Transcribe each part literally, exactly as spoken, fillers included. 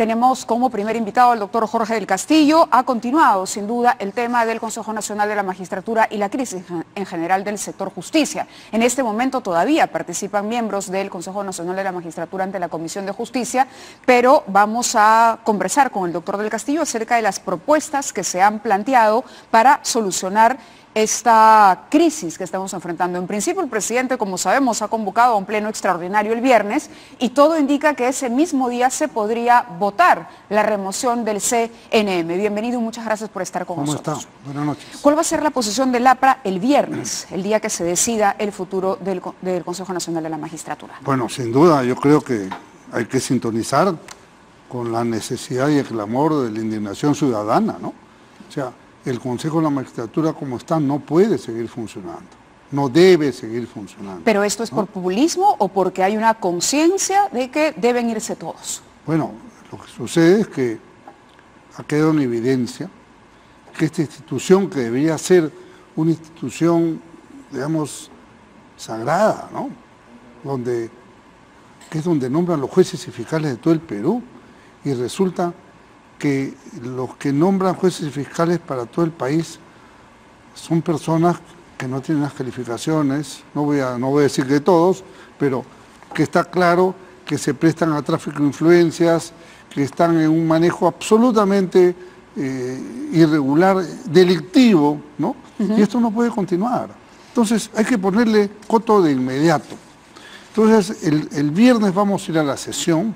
Tenemos como primer invitado al doctor Jorge del Castillo. Ha continuado, sin duda, el tema del Consejo Nacional de la Magistratura y la crisis en general del sector justicia. En este momento todavía participan miembros del Consejo Nacional de la Magistratura ante la Comisión de Justicia, pero vamos a conversar con el doctor del Castillo acerca de las propuestas que se han planteado para solucionar esta crisis que estamos enfrentando. En principio, el presidente, como sabemos, ha convocado a un pleno extraordinario el viernes y todo indica que ese mismo día se podría votar la remoción del C N M. Bienvenido y muchas gracias por estar con ¿Cómo nosotros. está? Buenas noches. ¿Cuál va a ser la posición del A P R A el viernes, el día que se decida el futuro del, del Consejo Nacional de la Magistratura? Bueno, sin duda, yo creo que hay que sintonizar con la necesidad y el clamor de la indignación ciudadana, ¿no? O sea, el Consejo de la Magistratura como está no puede seguir funcionando, no debe seguir funcionando. ¿Pero esto es ¿no? por populismo o porque hay una conciencia de que deben irse todos? Bueno, lo que sucede es que ha quedado en evidencia que esta institución, que debería ser una institución, digamos, sagrada, ¿no? Donde, que es donde nombran los jueces y fiscales de todo el Perú, y resulta que los que nombran jueces y fiscales para todo el país son personas que no tienen las calificaciones, no voy a, no voy a decir que todos, pero que está claro que se prestan a tráfico de influencias, que están en un manejo absolutamente eh, irregular, delictivo, ¿no? Uh-huh. Y esto no puede continuar. Entonces hay que ponerle coto de inmediato. Entonces el, el viernes vamos a ir a la sesión.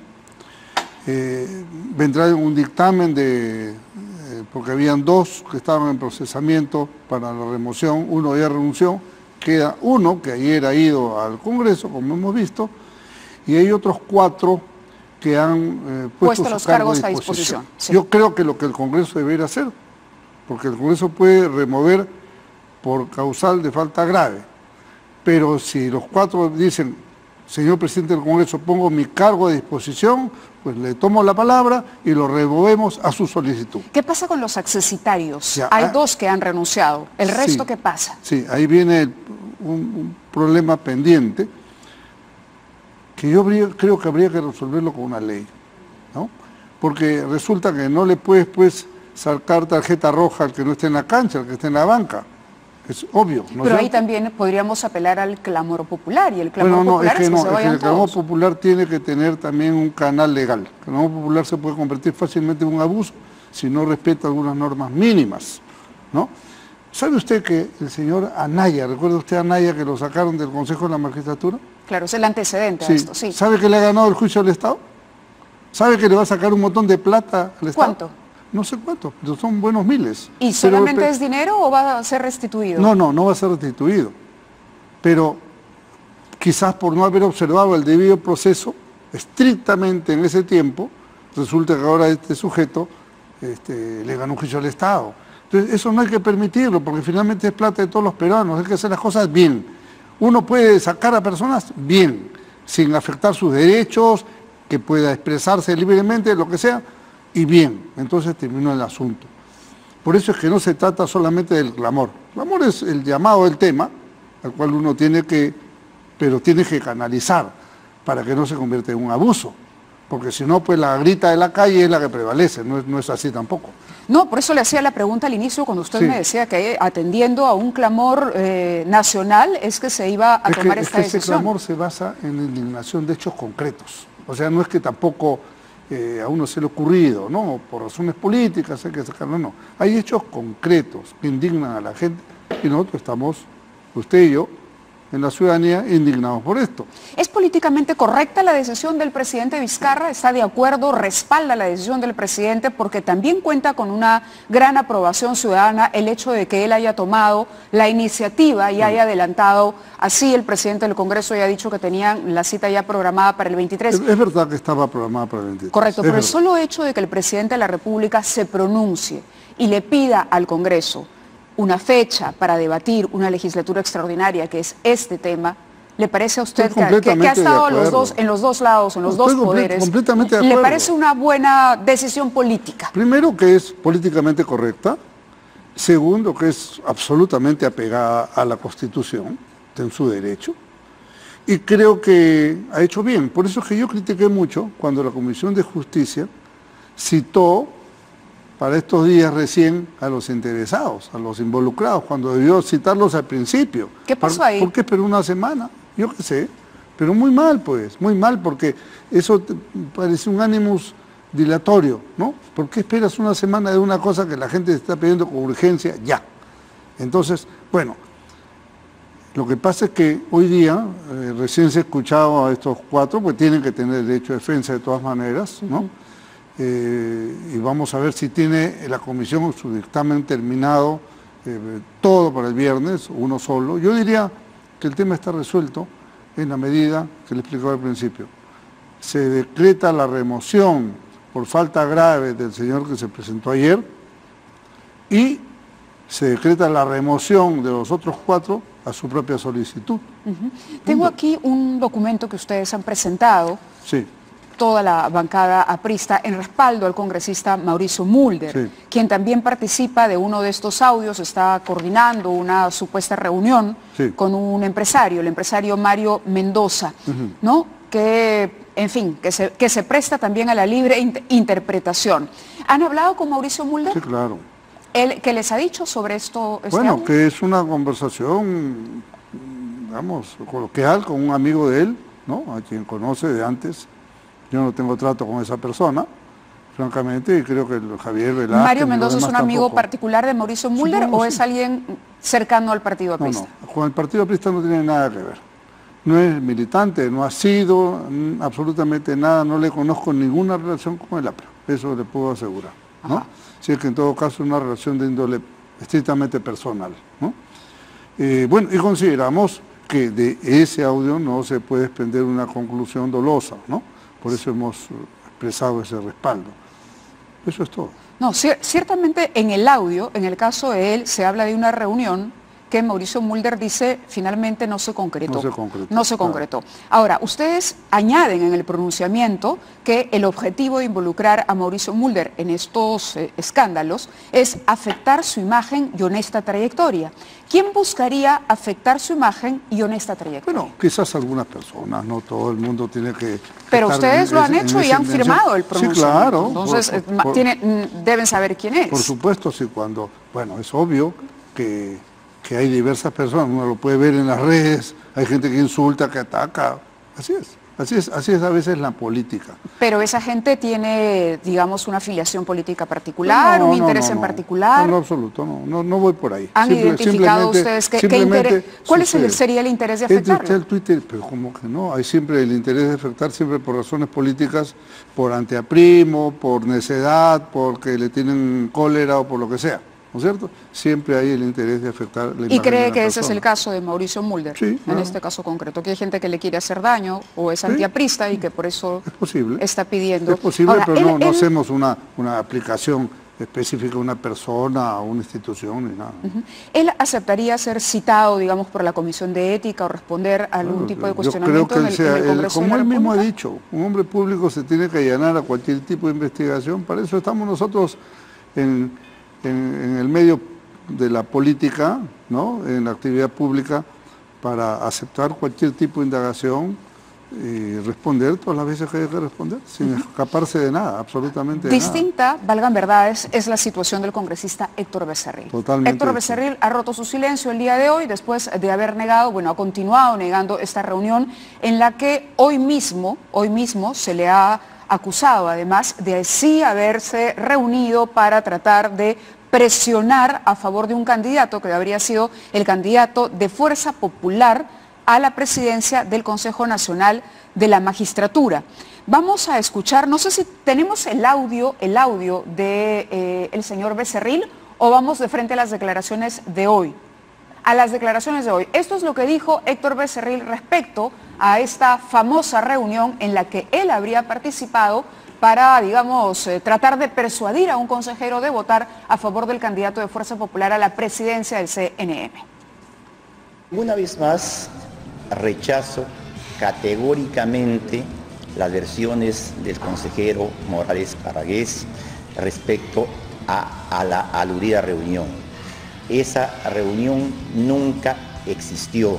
Eh, vendrá un dictamen de, eh, porque habían dos que estaban en procesamiento para la remoción, uno ya renunció, queda uno que ayer ha ido al Congreso, como hemos visto, y hay otros cuatro que han eh, puesto, puesto los su cargo cargos a disposición. disposición. Sí. Yo creo que lo que el Congreso debería hacer, porque el Congreso puede remover por causal de falta grave, pero si los cuatro dicen, señor presidente del Congreso, pongo mi cargo a disposición, pues le tomo la palabra y lo removemos a su solicitud. ¿Qué pasa con los accesitarios? Ya, Hay ah, dos que han renunciado. ¿El resto sí, qué pasa? Sí, ahí viene el, un, un problema pendiente que yo habría, creo que habría que resolverlo con una ley, ¿no? Porque resulta que no le puedes pues sacar tarjeta roja al que no esté en la cancha, al que esté en la banca. Es obvio. ¿no? Pero o sea, ahí también podríamos apelar al clamor popular, y el clamor bueno, no, popular es que, es que no, se es que vayan el clamor todos. popular tiene que tener también un canal legal. El clamor popular se puede convertir fácilmente en un abuso si no respeta algunas normas mínimas, ¿no? ¿Sabe usted que el señor Anaya, recuerda usted a Anaya que lo sacaron del Consejo de la Magistratura? Claro, es el antecedente Sí. a esto, sí. ¿Sabe que le ha ganado el juicio al Estado? ¿Sabe que le va a sacar un montón de plata al Estado? ¿Cuánto? No sé cuánto, pero son buenos miles. ¿Y solamente pero, es dinero o va a ser restituido? No, no, no va a ser restituido. Pero quizás por no haber observado el debido proceso estrictamente en ese tiempo, resulta que ahora este sujeto este, le ganó un juicio al Estado. Entonces eso no hay que permitirlo, porque finalmente es plata de todos los peruanos, hay que hacer las cosas bien. Uno puede sacar a personas bien, sin afectar sus derechos, que pueda expresarse libremente, lo que sea, y bien, entonces terminó el asunto. Por eso es que no se trata solamente del clamor. El clamor es el llamado del tema, al cual uno tiene que, pero tiene que canalizar para que no se convierta en un abuso. Porque si no, pues la grita de la calle es la que prevalece, no es, no es así tampoco. No, por eso le hacía la pregunta al inicio cuando usted sí. me decía que atendiendo a un clamor eh, nacional es que se iba a es tomar que, esta es que decisión. Ese clamor se basa en la indignación de hechos concretos. O sea, no es que tampoco eh, a uno se le ha ocurrido, ¿no? Por razones políticas hay que sacarlo, no. Hay hechos concretos que indignan a la gente y nosotros estamos, usted y yo, en la ciudadanía indignados por esto. ¿Es políticamente correcta la decisión del presidente Vizcarra? ¿Está de acuerdo? ¿Respalda la decisión del presidente? Porque también cuenta con una gran aprobación ciudadana el hecho de que él haya tomado la iniciativa y haya adelantado. Así el presidente del Congreso ya ha dicho que tenían la cita ya programada para el veintitrés. Es, es verdad que estaba programada para el veintitrés. Correcto, es pero verdad. el solo hecho de que el presidente de la República se pronuncie y le pida al Congreso una fecha para debatir una legislatura extraordinaria, que es este tema, ¿le parece a usted que, que, que ha estado los dos, en los dos lados, en los Estoy dos poderes, completamente de acuerdo. ¿Le parece una buena decisión política? Primero, que es políticamente correcta. Segundo, que es absolutamente apegada a la Constitución, en su derecho. Y creo que ha hecho bien. Por eso es que yo critiqué mucho cuando la Comisión de Justicia citó para estos días recién a los interesados, a los involucrados, cuando debió citarlos al principio. ¿Qué pasó ahí? ¿Por qué esperó una semana? Yo qué sé, pero muy mal pues, muy mal, porque eso te parece un ánimos dilatorio, ¿no? ¿Por qué esperas una semana de una cosa que la gente está pidiendo con urgencia ya? Entonces, bueno, lo que pasa es que hoy día, eh, recién se ha escuchado a estos cuatro, pues tienen que tener derecho a defensa de todas maneras, ¿no? Uh-huh. eh, y vamos a ver si tiene la comisión su dictamen terminado, eh, todo para el viernes, uno solo. Yo diría que el tema está resuelto en la medida que le explicaba al principio. Se decreta la remoción por falta grave del señor que se presentó ayer y se decreta la remoción de los otros cuatro a su propia solicitud. Uh-huh. Tengo aquí un documento que ustedes han presentado, sí. toda la bancada aprista, en respaldo al congresista Mauricio Mulder, sí. quien también participa de uno de estos audios, está coordinando una supuesta reunión sí. con un empresario, el empresario Mario Mendoza, uh-huh. ¿no? que, en fin, que se, que se presta también a la libre inter interpretación. ¿Han hablado con Mauricio Mulder? Sí, claro. ¿El, ¿Qué les ha dicho sobre esto? Este bueno, audio? Que es una conversación, digamos, coloquial con un amigo de él, ¿no? A quien conoce de antes. Yo no tengo trato con esa persona, francamente, y creo que el Javier Velázquez... ¿Mario Mendoza es un amigo tampoco. particular de Mauricio Mulder sí, no, o sí. es alguien cercano al partido aprista? No, no, con el partido aprista no tiene nada que ver. No es militante, no ha sido absolutamente nada, no le conozco ninguna relación con el A P R A, eso le puedo asegurar, ¿no? Si es que en todo caso es una relación de índole estrictamente personal, ¿no? Eh, bueno, y consideramos que de ese audio no se puede desprender una conclusión dolosa, ¿no? Por eso hemos expresado ese respaldo. Eso es todo. No, ciertamente en el audio, en el caso de él, se habla de una reunión que Mauricio Mulder dice finalmente no se concretó. No se concretó. No se concretó. Claro. Ahora, ustedes añaden en el pronunciamiento que el objetivo de involucrar a Mauricio Mulder en estos eh, escándalos es afectar su imagen y honesta trayectoria. ¿Quién buscaría afectar su imagen y honesta trayectoria? Bueno, quizás algunas personas, no todo el mundo tiene que... Pero ustedes lo han en, hecho en y han firmado el pronunciamiento. Sí, claro. Entonces, por, por, tiene, deben saber quién es. Por supuesto, sí, cuando... Bueno, es obvio que... que hay diversas personas, uno lo puede ver en las redes, hay gente que insulta, que ataca, así es, así es, así es a veces la política. Pero esa gente tiene, digamos, una afiliación política particular, no, no, un interés no, no, en particular. No, no, absoluto, no, no, no voy por ahí. ¿Han Simple, identificado ustedes qué, qué interés, cuál es el, sería el interés de afectarlo? El Twitter, pero como que no, hay siempre el interés de afectar, siempre por razones políticas, por anteaprimo, por necedad, porque le tienen cólera o por lo que sea. ¿No es cierto? Siempre hay el interés de afectar la imagen. ¿Y cree de la que persona. Ese es el caso de Mauricio Mulder? Sí, claro. En este caso concreto, que hay gente que le quiere hacer daño o es sí. antiaprista y que por eso es posible. está pidiendo. Es posible, Ahora, pero él, no, no él... hacemos una, una aplicación específica a una persona o una institución ni nada. Uh-huh. ¿Él aceptaría ser citado, digamos, por la Comisión de Ética o responder a algún bueno, tipo de cuestionamiento yo creo que en, el, sea, en el Congreso él, como de la él mismo ha República? dicho, un hombre público se tiene que allanar a cualquier tipo de investigación, para eso estamos nosotros en, en, en el medio de la política, ¿no? En la actividad pública, para aceptar cualquier tipo de indagación y responder todas las veces que hay que responder, sin uh-huh. escaparse de nada, absolutamente de Distinta, nada. valgan verdades, es la situación del congresista Héctor Becerril. Totalmente. Héctor Becerril sí. ha roto su silencio el día de hoy, después de haber negado, bueno, ha continuado negando esta reunión en la que hoy mismo, hoy mismo se le ha acusado además de sí haberse reunido para tratar de presionar a favor de un candidato que habría sido el candidato de Fuerza Popular a la presidencia del Consejo Nacional de la Magistratura. Vamos a escuchar, no sé si tenemos el audio, el audio de eh, el señor Becerril o vamos de frente a las declaraciones de hoy. A las declaraciones de hoy. Esto es lo que dijo Héctor Becerril respecto a esta famosa reunión en la que él habría participado para, digamos, eh, tratar de persuadir a un consejero de votar a favor del candidato de Fuerza Popular a la presidencia del C N M. Una vez más, rechazo categóricamente las versiones del consejero Morales Parragués respecto a, a la aludida reunión. Esa reunión nunca existió.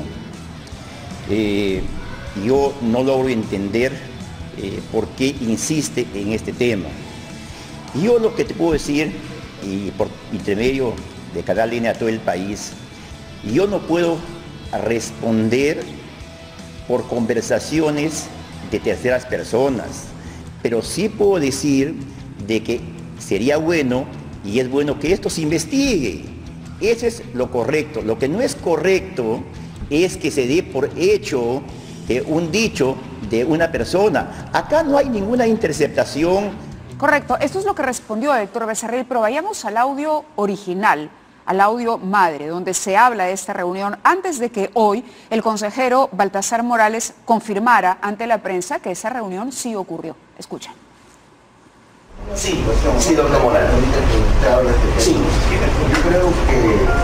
Eh, yo no logro entender Eh, por qué insiste en este tema. Yo lo que te puedo decir, y por intermedio de Canal N a todo el país, yo no puedo responder por conversaciones de terceras personas, pero sí puedo decir de que sería bueno y es bueno que esto se investigue. Eso es lo correcto. Lo que no es correcto es que se dé por hecho eh, un dicho de una persona. Acá no hay ninguna interceptación. Correcto, esto es lo que respondió Héctor Becerril, pero vayamos al audio original, al audio madre, donde se habla de esta reunión antes de que hoy el consejero Baltasar Morales confirmara ante la prensa que esa reunión sí ocurrió. Escuchen. Sí, sí, doctor Morales. Sí. Yo creo que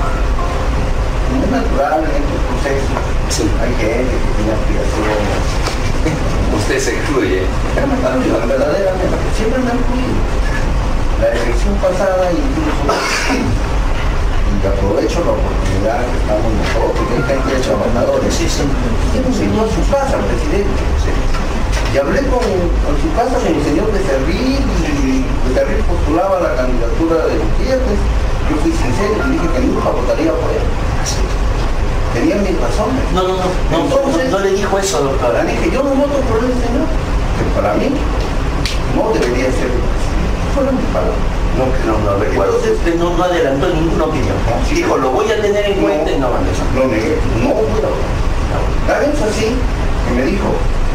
es natural en estos procesos. Sí. Hay gente que tiene aspiraciones. Usted se excluye. Pero me incluyo, verdaderamente. Siempre me han incluido. La elección pasada incluso, y aprovecho la oportunidad que estamos nosotros, que hay gente de trabajadores. Sí, sí. Yo me enseñó a su casa, presidente. Sí. Y hablé con, en su casa con el señor Becerril y Becerril postulaba la candidatura de Gutiérrez. Yo fui sincero y dije que nunca votaría por él. Sí. Tenía mis razones. No, no, no, no, Entonces, no, no le dijo eso, doctora. Le dije, yo no voto por el señor, que para mí no debería ser. Fueron mis palabras. No, no, no recuerdo. Usted no, no adelantó ninguna opinión. Dijo, lo voy a tener en cuenta y no van a eso. Lo negué, no voy a votar. La vez así, que me dijo,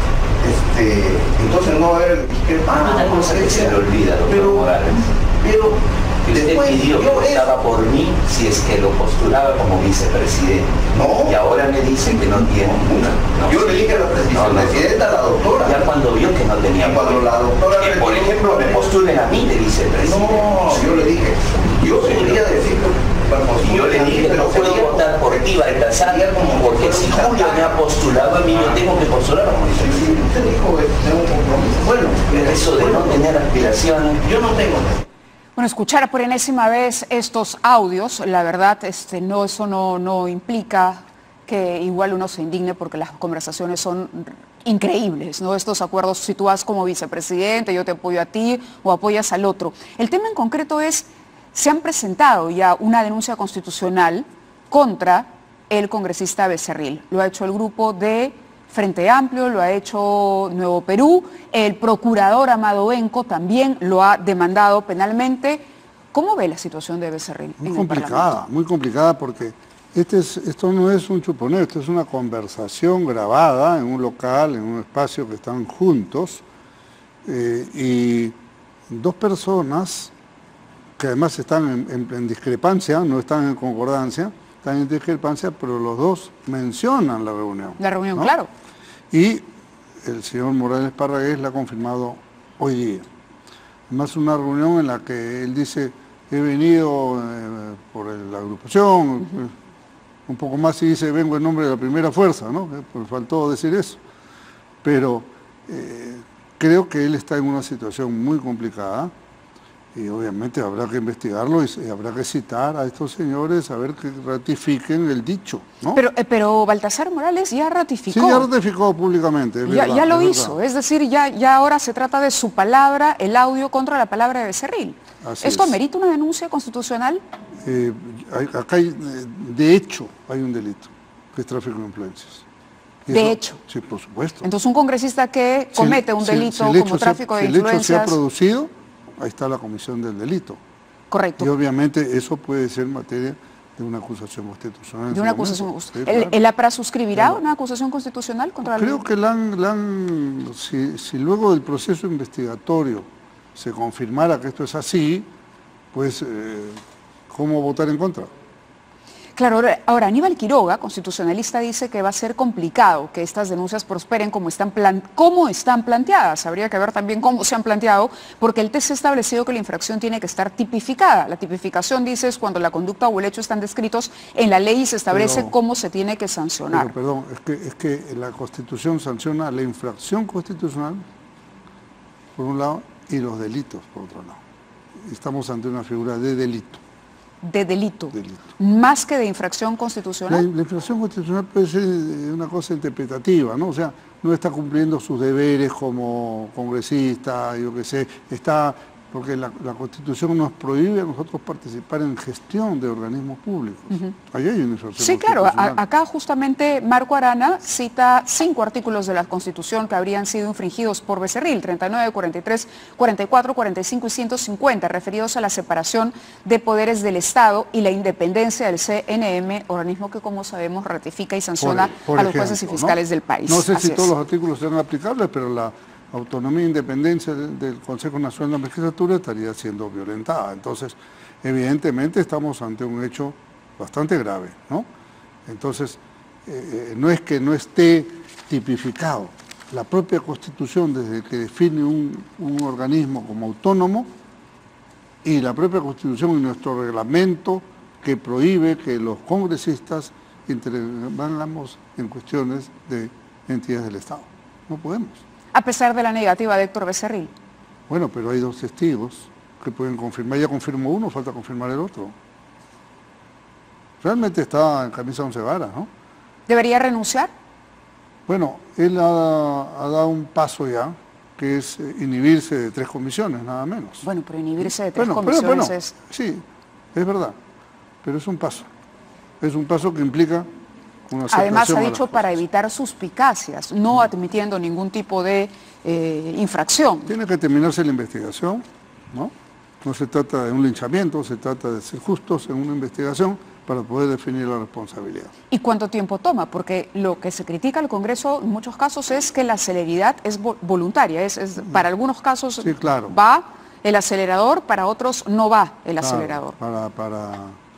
este, entonces no va a haber discrepancia. Una cosa que se le olvida, doctor pero, Morales. Pero, Que usted después, pidió que yo votaba eso, por mí si es que lo postulaba como vicepresidente. No. Y ahora me dice que no tiene ninguna. No, yo sí. le dije a la No, no. vicepresidenta, a la doctora. Ya cuando vio que no tenía Y cuando por qué. la doctora Que, por retiró- ejemplo, me postulen a mí de vicepresidente. No, yo le dije, yo quería decirlo. Y yo le dije, no puedo votar por ti, Baltasar, porque si Julio me ha postulado a mí, yo tengo que postular como vicepresidente. Usted dijo que tengo un compromiso. Bueno, Eso de no tener aspiraciones. yo no tengo. Bueno, escuchar por enésima vez estos audios, la verdad, este, no, eso no, no implica que igual uno se indigne porque las conversaciones son increíbles, ¿no? Estos acuerdos, si tú vas como vicepresidente, yo te apoyo a ti o apoyas al otro. El tema en concreto es, se han presentado ya una denuncia constitucional contra el congresista Becerril. Lo ha hecho el grupo de Frente Amplio, lo ha hecho Nuevo Perú, el procurador Amado Benco también lo ha demandado penalmente. ¿Cómo ve la situación de Becerril Muy en el complicada, Parlamento? muy complicada porque este es, esto no es un chuponeo, esto es una conversación grabada en un local, en un espacio que están juntos eh, y dos personas que además están en, en, en discrepancia, no están en concordancia, están en discrepancia, pero los dos mencionan la reunión. La reunión, ¿no? claro. Y el señor Morales Parragués la ha confirmado hoy día. Además una reunión en la que él dice, he venido eh, por la agrupación, uh-huh. un poco más y dice, vengo en nombre de la primera fuerza, ¿no? Eh, pues faltó decir eso. Pero eh, creo que él está en una situación muy complicada, y obviamente habrá que investigarlo y habrá que citar a estos señores a ver que ratifiquen el dicho, ¿no? Pero, eh, pero Baltasar Morales ya ratificó. Sí, ya ratificó públicamente. Es ya, verdad, ya lo es hizo, verdad. es decir, ya, ya ahora se trata de su palabra, el audio contra la palabra de Becerril. Así ¿Esto es. amerita una denuncia constitucional? Eh, hay, acá hay, de hecho, hay un delito, que es tráfico de influencias. Y De eso- hecho. Sí, por supuesto. Entonces un congresista que Si el- comete un si el- delito si el hecho como se- tráfico de si el hecho se ha influencias, producido, ahí está la comisión del delito. correcto, Y obviamente eso puede ser materia de una acusación constitucional. en de su una momento. acusación Sí, constitucional. ¿El, claro. el APRA suscribirá Claro. una acusación constitucional contra el... Creo que la han, la han- si, si luego del proceso investigatorio se confirmara que esto es así, pues, eh, ¿cómo votar en contra? Claro, ahora, ahora, Aníbal Quiroga, constitucionalista, dice que va a ser complicado que estas denuncias prosperen como están, plan, como están planteadas. Habría que ver también cómo se han planteado, porque el texto ha establecido que la infracción tiene que estar tipificada. La tipificación, dice, es cuando la conducta o el hecho están descritos en la ley y se establece Pero- cómo se tiene que sancionar. Pero, perdón, es que, es que la Constitución sanciona la infracción constitucional, por un lado, y los delitos, por otro lado. Estamos ante una figura de delito. De delito, delito. más que de infracción La, constitucional. la infracción constitucional puede ser eh, una cosa interpretativa, ¿no? O sea, no está cumpliendo sus deberes como congresista, yo qué sé, está porque la, la Constitución nos prohíbe a nosotros participar en gestión de organismos públicos. Uh-huh. Ahí hay una infracción. Sí, claro, a, acá justamente Marco Arana cita cinco artículos de la Constitución que habrían sido infringidos por Becerril, treinta y nueve, cuarenta y tres, cuarenta y cuatro, cuarenta y cinco y ciento cincuenta, referidos a la separación de poderes del Estado y la independencia del C N M, organismo que, como sabemos, ratifica y sanciona por, por a los ejemplo, jueces y fiscales ¿no? del país. No sé Así si es. todos los artículos serán aplicables, pero la autonomía e independencia del Consejo Nacional de la Magistratura estaría siendo violentada. Entonces, evidentemente estamos ante un hecho bastante grave, ¿no? Entonces, eh, no es que no esté tipificado. La propia Constitución, desde que define un, un organismo como autónomo, y la propia Constitución y nuestro reglamento que prohíbe que los congresistas intervengamos en cuestiones de entidades del Estado. No podemos. A pesar de la negativa de Héctor Becerril. Bueno, pero hay dos testigos que pueden confirmar. Ya confirmó uno, falta confirmar el otro. Realmente está en camisa once varas, ¿no? ¿Debería renunciar? Bueno, él ha, ha dado un paso ya, que es inhibirse de tres comisiones, nada menos. Bueno, pero inhibirse de tres bueno, comisiones pero, bueno, es... Sí, es verdad, pero es un paso. Es un paso que implica... Además ha dicho para evitar suspicacias, no admitiendo ningún tipo de eh, infracción. Tiene que terminarse la investigación, ¿no? No se trata de un linchamiento, se trata de ser justos en una investigación para poder definir la responsabilidad. ¿Y cuánto tiempo toma? Porque lo que se critica al Congreso en muchos casos es que la celeridad es voluntaria, es, es para algunos casos sí, claro. va el acelerador, para otros no va el claro, acelerador. Para, para,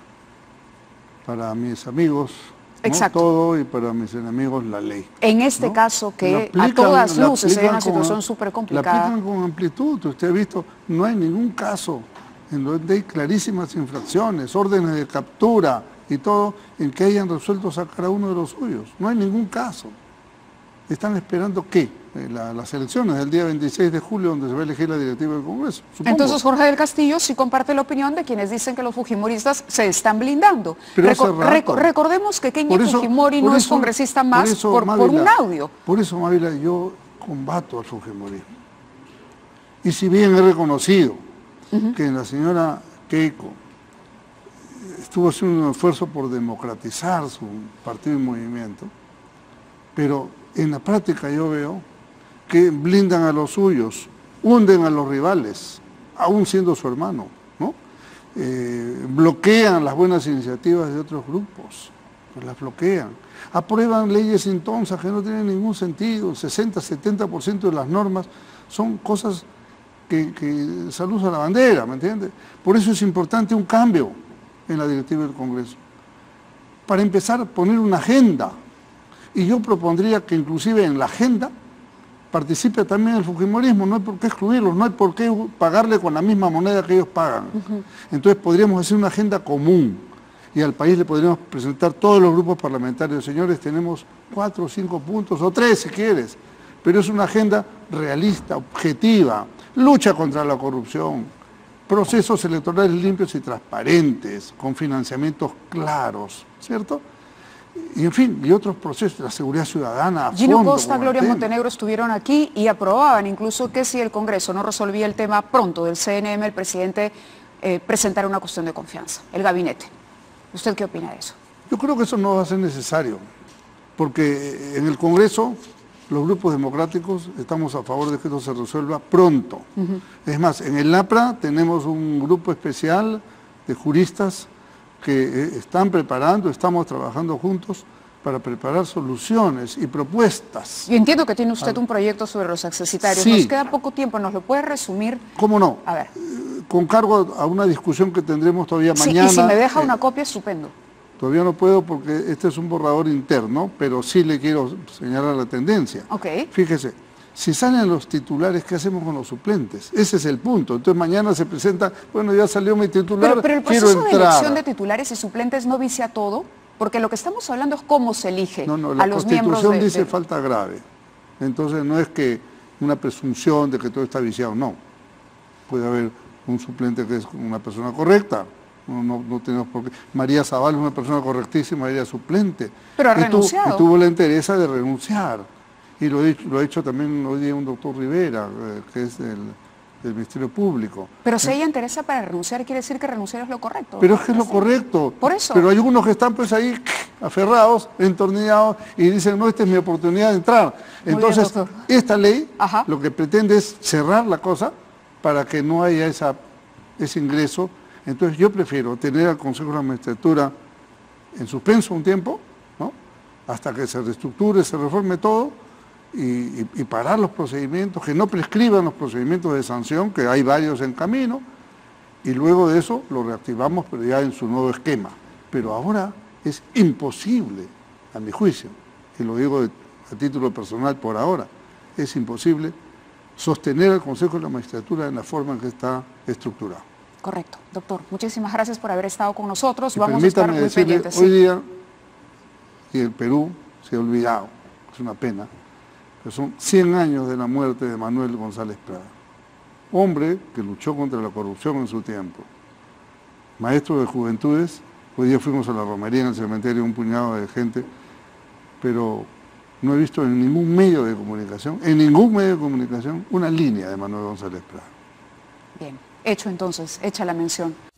para mis amigos... Exacto. ¿no? Todo y para mis enemigos la ley. En este ¿no? caso que aplican, a todas luces es una situación súper complicada. La aplican con amplitud, usted ha visto, no hay ningún caso en donde hay clarísimas infracciones, órdenes de captura y todo, en que hayan resuelto sacar a uno de los suyos. No hay ningún caso. Están esperando ¿qué? La, las elecciones del día veintiséis de julio, donde se va a elegir la directiva del Congreso. Supongo. Entonces Jorge del Castillo sí comparte la opinión de quienes dicen que los fujimoristas se están blindando. Pero Reco reco recordemos que Kenia Fujimori no eso, es congresista más por, eso, por, Mávila, por un audio. Por eso, Mávila, yo combato al fujimorismo. Y si bien he reconocido uh-huh. que la señora Keiko estuvo haciendo un esfuerzo por democratizar su partido y movimiento, pero en la práctica yo veo que blindan a los suyos, hunden a los rivales, aún siendo su hermano, ¿no? Eh, bloquean las buenas iniciativas de otros grupos, pues las bloquean. Aprueban leyes intonsas que no tienen ningún sentido, sesenta, setenta por ciento de las normas son cosas que, que saludan a la bandera, ¿me entiendes? Por eso es importante un cambio en la directiva del Congreso. Para empezar a poner una agenda. Y yo propondría que inclusive en la agenda participe también el fujimorismo, no hay por qué excluirlos, no hay por qué pagarle con la misma moneda que ellos pagan. Uh-huh. Entonces podríamos hacer una agenda común y al país le podríamos presentar todos los grupos parlamentarios. Señores, tenemos cuatro o cinco puntos, o tres si quieres, pero es una agenda realista, objetiva, lucha contra la corrupción, procesos electorales limpios y transparentes, con financiamientos claros, ¿cierto? Y en fin, y otros procesos, la seguridad ciudadana a Gino fondo, Costa, Gloria Montenegro estuvieron aquí y aprobaban incluso que si el Congreso no resolvía el tema pronto del C N M, el presidente eh, presentara una cuestión de confianza, el gabinete. ¿Usted qué opina de eso? Yo creo que eso no va a ser necesario, porque en el Congreso los grupos democráticos estamos a favor de que esto se resuelva pronto. Uh-huh. Es más, en el APRA tenemos un grupo especial de juristas que están preparando, estamos trabajando juntos para preparar soluciones y propuestas. Yo entiendo que tiene usted un proyecto sobre los accesitarios. Sí. Nos queda poco tiempo, ¿nos lo puede resumir? ¿Cómo no? A ver. Con cargo a una discusión que tendremos todavía sí, mañana. Y si me deja eh, una copia, estupendo. Todavía no puedo porque este es un borrador interno, pero sí le quiero señalar la tendencia. Ok. Fíjese, si salen los titulares, ¿qué hacemos con los suplentes? Ese es el punto. Entonces mañana se presenta, bueno, ya salió mi titular, pero, pero el quiero proceso entrar. de elección de titulares y suplentes no vicia todo, porque lo que estamos hablando es cómo se elige no, no, la a los miembros de... Constitución dice de... falta grave. Entonces no es que una presunción de que todo está viciado, no. Puede haber un suplente que es una persona correcta. No, no, no tenemos por qué. María Zaval es una persona correctísima, ella es suplente. Pero ha y renunciado. Tu, y tuvo la entereza de renunciar. Y lo, lo ha hecho también hoy día un doctor Rivera, eh, que es el del Ministerio Público. Pero si ella interesa para renunciar, quiere decir que renunciar es lo correcto. Pero es que es lo correcto. Por eso. Pero hay unos que están pues ahí aferrados, entornillados y dicen, no, esta es mi oportunidad de entrar. Muy Entonces, bien, esta ley Ajá. lo que pretende es cerrar la cosa para que no haya esa, ese ingreso. Entonces yo prefiero tener al Consejo de la Magistratura en suspenso un tiempo, ¿no? Hasta que se reestructure, se reforme todo y, y, y parar los procedimientos, que no prescriban los procedimientos de sanción, que hay varios en camino, y luego de eso lo reactivamos, pero ya en su nuevo esquema. Pero ahora es imposible, a mi juicio, y lo digo de, a título personal por ahora, es imposible sostener al Consejo de la Magistratura en la forma en que está estructurado. Correcto, doctor. Muchísimas gracias por haber estado con nosotros. Y Vamos a estar muy decirle, pendientes. hoy Sí. día, y el Perú se ha olvidado, es una pena, pero son cien años de la muerte de Manuel González Prada, hombre que luchó contra la corrupción en su tiempo, maestro de juventudes. Hoy día fuimos a la romería en el cementerio, un puñado de gente, pero no he visto en ningún medio de comunicación, en ningún medio de comunicación, una línea de Manuel González Prada. Bien, hecho entonces, hecha la mención.